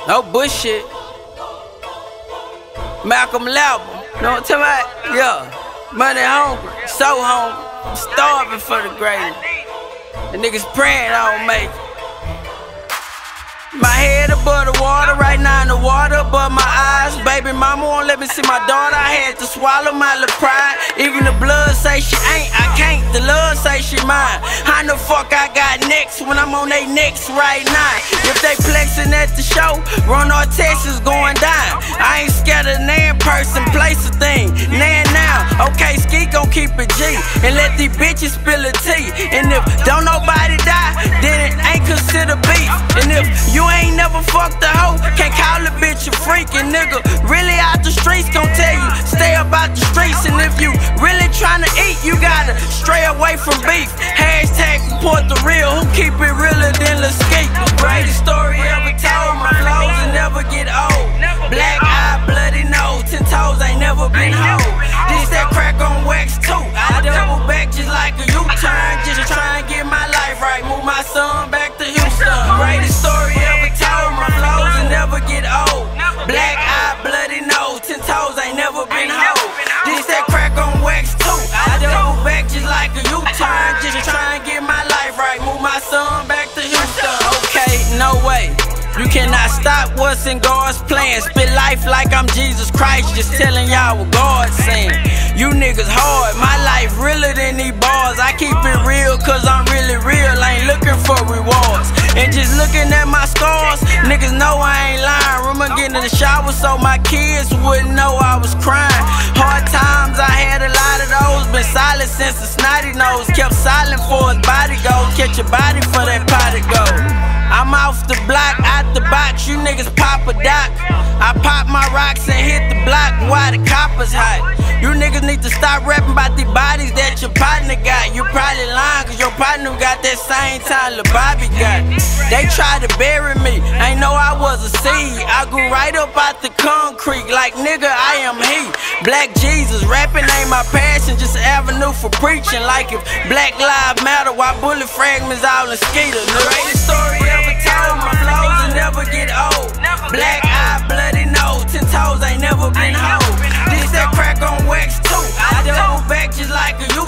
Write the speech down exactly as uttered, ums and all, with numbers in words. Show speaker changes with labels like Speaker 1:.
Speaker 1: No bullshit. Malcolm Lowry, you know what I'm talking about? Yeah. Money hungry, so hungry, starving for the greatness. The niggas praying I don't make it. My head above the water, right now in the water above my eyes. Baby mama won't let me see my daughter, I had to swallow my little pride. Even the blood say she ain't, I can't, the love say she mine. How the fuck I got next when I'm on they necks right now? If they flexing at the show, Run our Texas going down. I ain't scared of nan person, place a thing, nan now. Okay, Ski gon' keep it G, and let these bitches spill a tea. And if don't nobody die, then it ain't considered beef. And if you ain't never fucked a hoe, can't call a bitch a freakin' nigga. Really out the streets gon' tell you, stay about the streets. And if you really tryna eat, you gotta stray away from beef. Hashtag report the real, who keep it realer than Lil Skeet? The greatest story ever told, my flows will never get old. Black eye, bloody nose, ten toes ain't never been whole. This that crack on wax too, I double back just like a U-turn. Just tryna get my life right, move my son back to Houston. Greatest story ever told, my flows will never get old. Black eye, bloody nose, ten toes ain't never been whole. This that crack on wax too, I double back just like a U-turn. Just tryna get my life right, move my son back to Houston. Okay, no way. You cannot stop what's in God's plan. Spit life like I'm Jesus Christ, just telling y'all what God's saying. You niggas hard, my life realer than these bars. I keep it real cause I'm really real, I ain't looking for rewards. And just looking at my scars, niggas know I ain't lying. Remember getting in the shower so my kids wouldn't know I was crying. Hard times, I had a lot of those. Been silent since the snotty nose. Kept silent for his body goes. Catch your body for that potty go. I'm off the block, out the box, you niggas pop a doc. I pop my rocks and hit the block while the coppers hot. You niggas need to stop rapping about the bodies that your partner got. You probably lying cause your partner got that same time Lil Bobby got. They tried to bury me, ain't know I was a seed. I grew right up out the concrete like nigga I am he. Black Jesus, rapping ain't my passion, just an avenue for preaching. Like if Black Lives Matter, why bullet fragments all in Skeeter. The greatest story ever told, my flows will never get old. Black eye, bloody nose, ten toes ain't never been whole. This that crack on wax too, I double back just like a